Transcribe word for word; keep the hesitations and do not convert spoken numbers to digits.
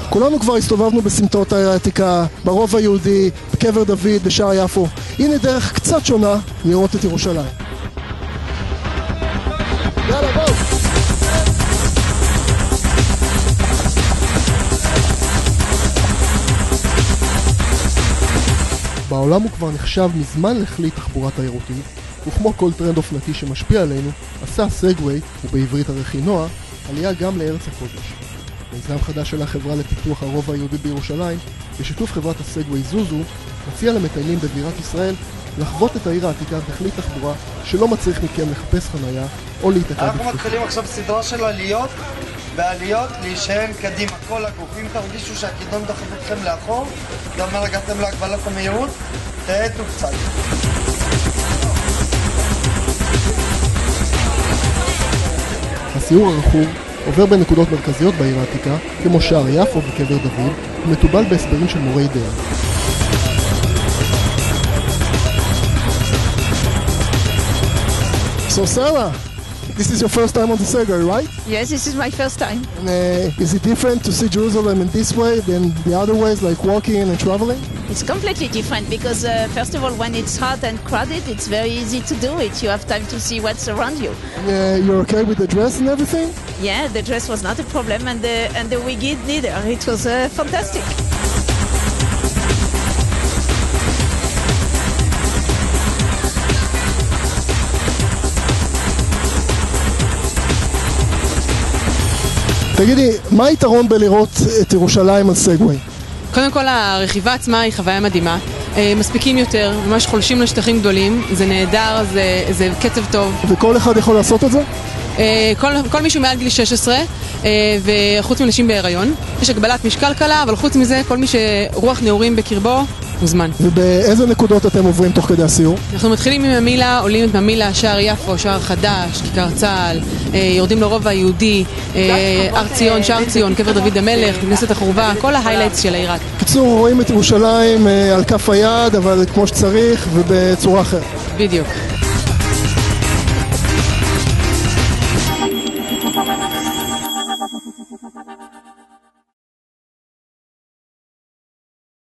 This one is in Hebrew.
כולנו כבר הסתובבנו בסמטאות העיר העתיקה, ברובע היהודי, בקבר דוד, בשער יפו. הנה דרך קצת שונה לראות את ירושלים. יאללה, בואו! בעולם הוא כבר נחשב מזמן לכלי תחבורה תיירותי, וכמו כל טרנד אופנתי שמשפיע עלינו, עשה סגווי, ובעברית הרכינוע, עלייה גם לארץ הקודש. מיזם חדש של החברה לפיתוח הרובע היהודי בירושלים, בשיתוף חברת הסגווי זוזו, מציע למטיילים בבירת ישראל לחוות את העיר העתיקה בכלי תחבורה שלא מצריך מכם לחפש חנייה או להתעכב. אנחנו מתחילים עכשיו סדרה של עליות, בעליות להישען קדימה כל הגוף. אם תרגישו שהכידון דוחף אתכם לאחור, זה אומר הגעתם להגבלת המהירות, תאטו קצת. הסיור הרכוב עובר בנקודות מרכזיות בעיר העתיקה, כמו שער יפו וקבר דוד, ומטובל בהסברים של מורי דרך. So Sarah, this is your first time on the Segway, right? Yes, this is my first time. And, uh, is it different to see Jerusalem in this way than the other ways, like walking and traveling? It's completely different because uh, first of all, when it's hot and crowded, it's very easy to do it. You have time to see what's around you. Uh, you're okay with the dress and everything? Yeah, the dress was not a problem, and the and the wig neither. It was uh, fantastic. תגידי, מה היתרון בלראות את ירושלים על סגווי? קודם כל, הרכיבה עצמה היא חוויה מדהימה. מספיקים יותר, ממש חולשים לשטחים גדולים, זה נהדר, זה, זה קצב טוב. וכל אחד יכול לעשות את זה? כל, כל מישהו מעל גיל שש עשרה, וחוץ מנשים בהיריון. יש הגבלת משקל קלה, אבל חוץ מזה, כל מי שרוח נעורים בקרבו, מוזמן. ובאיזה נקודות אתם עוברים תוך כדי הסיור? אנחנו מתחילים עם המילה, עולים את המילה, שער יפו, שער חדש, כיכר צהל, יורדים לרובע היהודי, הר ציון, שער ציון, קבר דוד המלך, כנסת החורבה, כל ההיילייטס של העיר. בקיצור, רואים את ירושלים על כף היד, אבל כמו שצריך ובצורה אחרת. בדיוק.